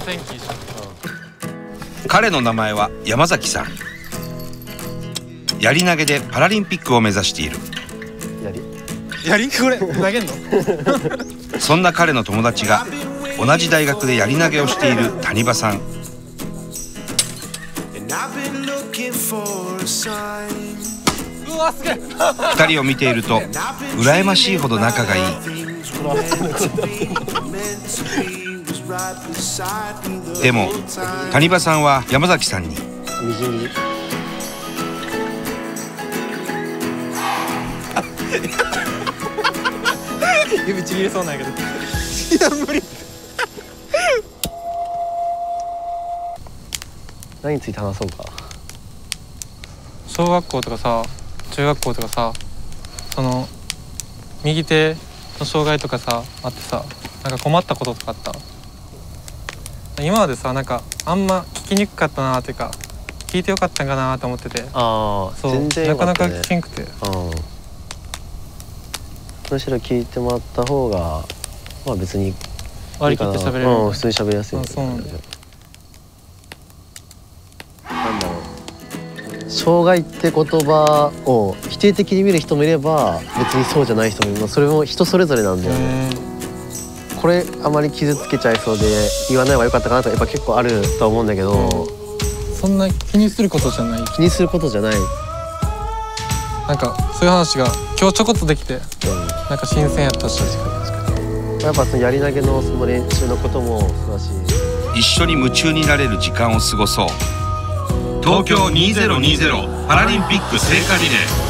天気いいじゃん。 彼の名前は山崎さん。やり投げでパラリンピックを目指している。 これ投げんの？ そんな彼の友達が同じ大学でやり投げをしている谷場さん。 うわすげえ。 2人を見ていると羨ましいほど仲がいい。でも谷場さんは山崎さんに指ちぎれそうなんやけど。いや無理。 何について話そうか。 小学校とかさ、中学校とかさ、その右手の障害とかさあってさ、なんか困ったこととかあった？今までさ、なんかあんま聞きにくかったなーっていうか、聞いてよかったんかなーと思ってて。 ああ、 そう、 全然よかったね。 なかなか聞けんくて。 むしろ聞いてもらった方がまあ別に割り切って喋れる。 普通に喋りやすい。 そうなんだよ。 なんだろう、障害って言葉を否定的に見る人もいれば別にそうじゃない人もいる。それも人それぞれなんだよね。これあまり傷つけちゃいそうで言わない方が良かったかなとかやっぱ結構あるとは思うんだけど、 そんな気にすることじゃない。 気にすることじゃない。 なんかそういう話が今日ちょこっとできて、なんか新鮮やったし。 やっぱそのやり投げのその練習のこともそうだし、 一緒に夢中になれる時間を過ごそう。東京2020パラリンピック聖火リレー。